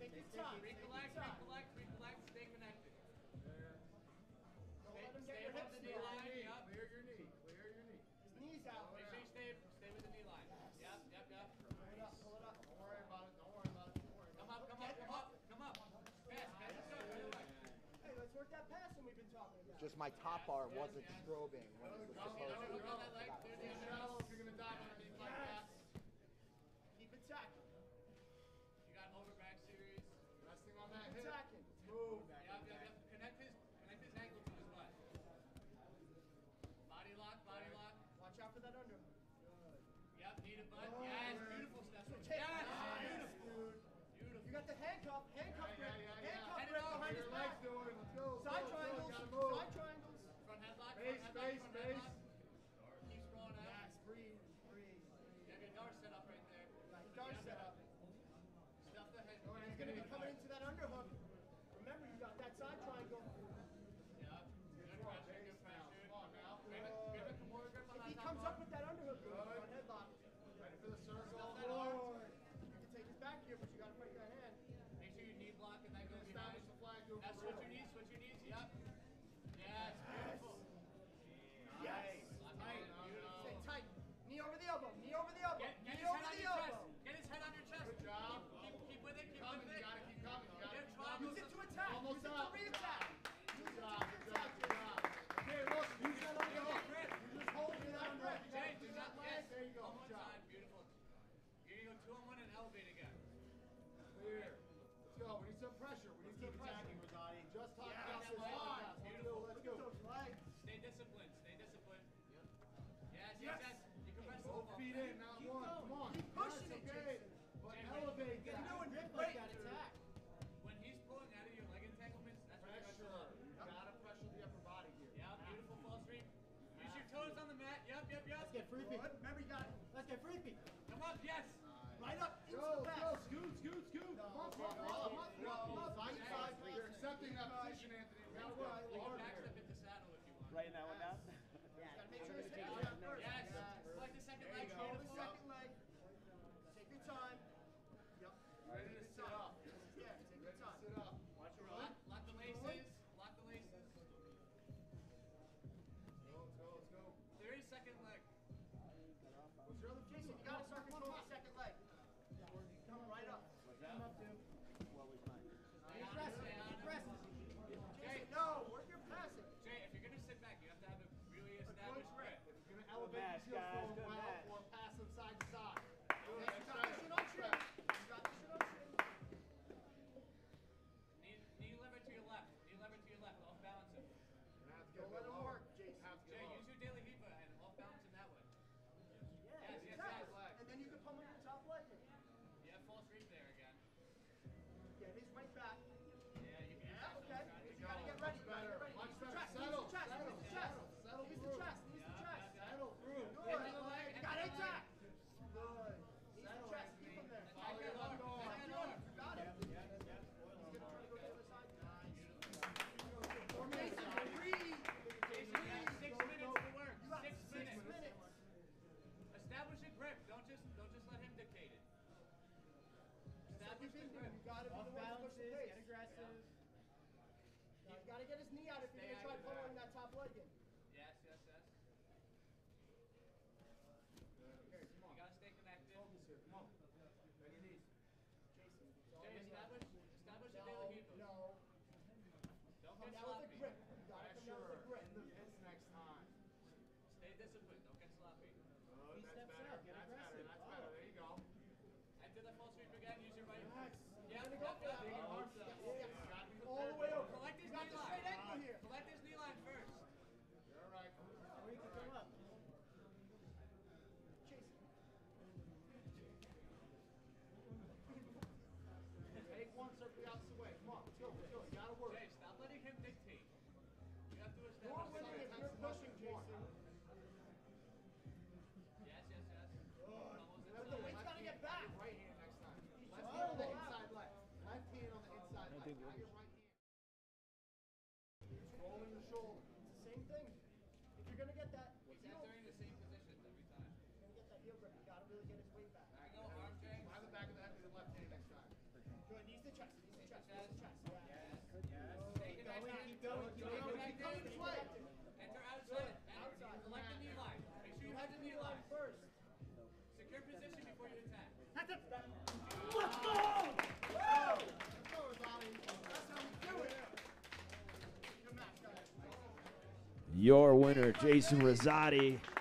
Take your time. Recollect, recollect, stay connected. Don't let him get Stay your above hips the knee line, yep. Clear your knee, clear your knee. His knees out. Make sure you stay with the knee line. Yes. Yep. Pull it up, pull it up. Don't worry about it, don't worry about it, don't worry about it. Come up. Pass. Hey, let's work that passing we've been talking about. Just my top bar wasn't strobing when it was supposed to. Look on that leg, clear the Shallow if you're going to dive underneath like that. Keep attacking. You got over back series. Resting on that Keep hip. attacking. Move. Yep. Connect his ankle to his butt. Body lock. Watch out for that under. Yep, knee to butt. Yes, beautiful stuff. Yes, Dude. Beautiful. You got the handcuff grip. Handcuff Head grip it off, behind his Your legs back. doing. Let's go. Side Gotta triangles. move. Side triangles. Front headlock. Space. Keep scrolling out. Yes, breathe. You have your dart set up right there. Right, dart set up. Stuff the head. He's going to be coming into that underhook. Remember, you got that side triangle. Yep. Good pressure. Come on now. Grab a Kimura grip on If that he top comes bar. up with that underhook, front headlock. Ready for the circle. Stuff that arm. You can take his back here, but you got to break that hand. Make sure you knee block and that goes behind. Establish the flag. Go Now for switch real. your knees. Yep. Yes, beautiful. Yes. Lock Tight. it in, beautiful. Stay tight. Knee over the elbow. Knee over the elbow. Get Knee his over head on the your chest. elbow. Get his head on your chest. Good job. Keep with it. You gotta keep coming. You gotta Get keep triangles. Use it to attack. Almost Use it to up. re-attack. Good job. Okay, look. Use that on your grip. You're just holding that grip. You gotta Jay, do do that not leg. yes. There you go. One Good more job. time. Beautiful. You're gonna go 2-on-1 and elevate again. Clear. Let's go. We need some pressure. We need some pressure. Rosati. Just talk Yeah, about that this. leg. Let's go. Those legs. Stay disciplined. Yes. You can rest Both feet in, not one. Come on. Keep pushing it, Okay. Jason. But elevate You're that. doing grip like that attack. When he's pulling out of your leg entanglements, that's when you're Pressure. You gotta pressure the upper body here. Yeah, beautiful fall sweep. Use your toes on the mat. Yep. Let's get free feet. Remember, you got it. Let's get free feet. Come up, yes. Right up into the Go, back. scoot. Come on. Side. You're accepting that position, Anthony. You gotta work You can hard back step here. into saddle if you want. Writing that one down? You gotta make sure his head's down first. Yes. Select the second leg. Go with the Beautiful. second leg. Take your time. Yep. Ready to sit up. Yeah, take your time. Sit up. Watch your lock the laces. Lock the laces. Let's go. 30-second leg. What's your other Jason, you gotta start controlling the second leg. Come right up. Come up to. What was mine? Press. Jay, Jason, no, work your passing. Jay, if you're gonna sit back, you have to have a really established grip. If you're gonna elevate match, these heels guys, going good well match. or pass them side to side. You got this shit on chin. You got this shit on chin. Knee lever to your left. Off balance him. Don't let him work, Jason. Jay, use your daily Hiva and off balance him that way. Yes. And then you can pummel your top leg. Yeah, false reap there again. Get his weight back. Yeah, you can. Yeah, okay. You gotta get ready. Much better. Chest, Settle. use the chest. Use the chest. Settle Use through. the chest. Use the chest. Settle through. Good. You got it attack. Good. Use the chest. Keep him there. Attack that arm. Attack that arm. You got it. He's gonna try to go to the other side. Nice. Formation. Breathe. Jason, you have 6 minutes to work. You got 6 minutes. minutes. Establish a grip. Don't just let him dictate it. Establish the grip. You gotta be the one to push the pace. Get aggressive. You gotta get his knee out if you're gonna try pulling that top leg in. Yes. You gotta stay connected. Focus here. Come on. Bend your knees. Jason. Jay, establish a daily Hiva. No. Don't Come get down with sloppy. the grip. You gotta come down with the Pressure grip. in the pits next time. Stay disciplined. Don't get sloppy. Good. That's steps better. up. Get That's better. aggressive. That's better. There you go. Enter the full sweep again. Use your right. Nice. Yeah, You're gonna go for that. big arms Yes, up. yes. Gotta be All the way over. Collect his You got knee the line. straight ankle here. Collect his knee line first. You're all right. Or you can come up. Jason. Take one, circle the opposite way. Come on. Let's go. You gotta work. Jay, stop letting him dictate. You have to You're establish winning if you're pushing, Jason. Yes. Almost But the weight's gotta get back. Right hand next time. Left hand on the inside leg. Left hand on the inside leg. Not your right hand. Just rolling the shoulder. It's the same thing. If you're gonna get that, He's if you don't, entering the same positions every time. you're gonna get that heel grip. You gotta really get his weight back. There you go, arm Jay. Behind the back of the head with the left hand next time. Good. Knees to chest. keep going. Keep going. Keep going this way. Enter outside. And select the knee line. Make sure you have the knee line first. Secure position before you attack. That's it. Let's go! Let's go, Rosati. That's how we do it. Good match, guys. Your winner, Jason Rosati.